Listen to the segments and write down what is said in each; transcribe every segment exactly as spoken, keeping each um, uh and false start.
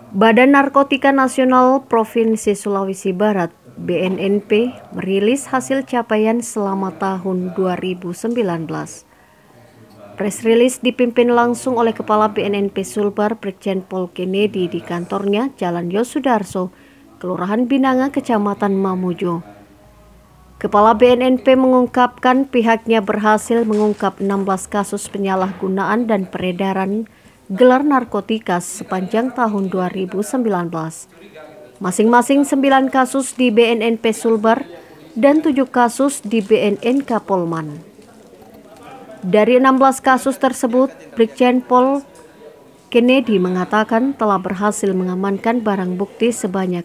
Badan Narkotika Nasional Provinsi Sulawesi Barat (B N N P) merilis hasil capaian selama tahun dua ribu sembilan belas. Press release dipimpin langsung oleh Kepala B N N P Sulbar Brigjen Pol Kennedy di kantornya Jalan Yosudarso, Kelurahan Binanga, Kecamatan Mamuju. Kepala B N N P mengungkapkan pihaknya berhasil mengungkap enam belas kasus penyalahgunaan dan peredaran gelar narkotika sepanjang tahun dua ribu sembilan belas. Masing-masing sembilan kasus di B N N P Sulbar dan tujuh kasus di B N N K Polman. Dari enam belas kasus tersebut, Brigjen Pol Kennedy mengatakan telah berhasil mengamankan barang bukti sebanyak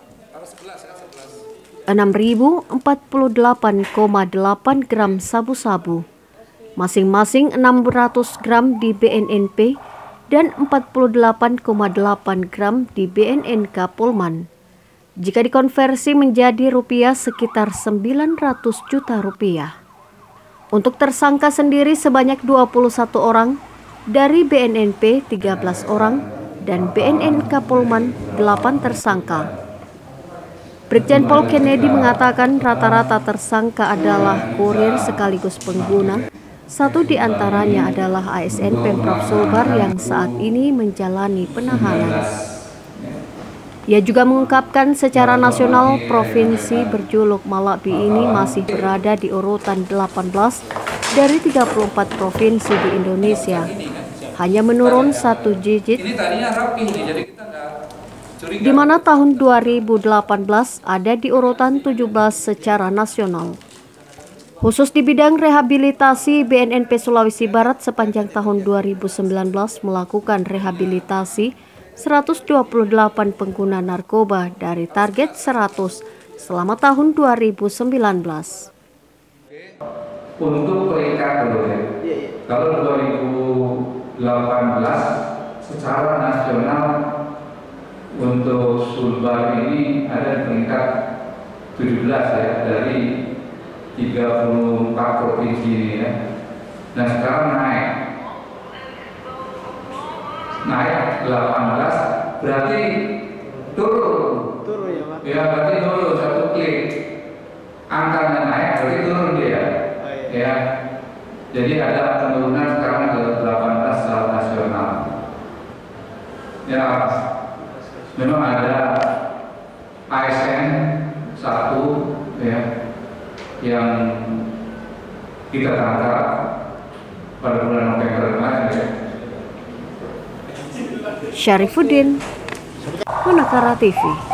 enam ribu empat puluh delapan koma delapan gram sabu-sabu, masing-masing enam ratus gram di B N N P dan empat puluh delapan koma delapan gram di B N N K Polman. Jika dikonversi menjadi rupiah sekitar sembilan ratus juta rupiah. Untuk tersangka sendiri sebanyak dua puluh satu orang, dari B N N P tiga belas orang, dan B N N K Polman delapan tersangka. Brigjen Pol Kennedy mengatakan rata-rata tersangka adalah kurir sekaligus pengguna. Satu di antaranya adalah A S N Pemprov Sulbar yang saat ini menjalani penahanan. Ia juga mengungkapkan secara nasional provinsi berjuluk Malabi ini masih berada di urutan delapan belas dari tiga puluh empat provinsi di Indonesia. Hanya menurun satu digit, di mana tahun dua ribu delapan belas ada di urutan tujuh belas secara nasional. Khusus di bidang rehabilitasi, B N N P Sulawesi Barat sepanjang tahun dua ribu sembilan belas melakukan rehabilitasi seratus dua puluh delapan pengguna narkoba dari target seratus selama tahun dua ribu sembilan belas. Untuk peringkat dulu ya, kalau dua ribu delapan belas secara nasional untuk Sulbar ini ada di peringkat tujuh belas ya, dari tiga puluh empat provinsi ini ya. Nah sekarang naik naik delapan belas, berarti turun turun ya Pak? Ya berarti turun satu klik, angkanya naik berarti turun dia. Oh, iya. Ya, jadi ada penurunan sekarang ke delapan belas secara nasional. Ya memang ada A S N satu ya yang kita tangkap pada bulan November kemarin ya. Syarifuddin, Manakara T V.